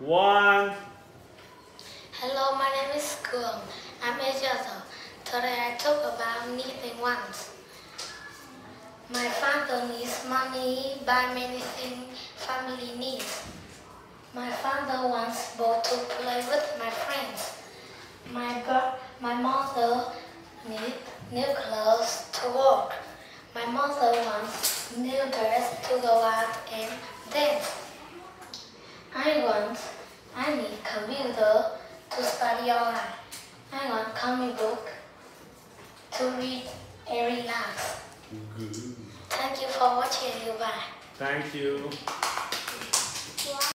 One. Hello, my name is Cuong. I'm 8 years old. Today I talk about needing wants. My father needs money, buy many things family needs. My father wants ball to play with my friends. My mother needs new clothes to work. My mother wants new dress to go out and dance. I need computer to study online. I want comic book to read and relax. Good. Thank you for watching. Goodbye. Thank you.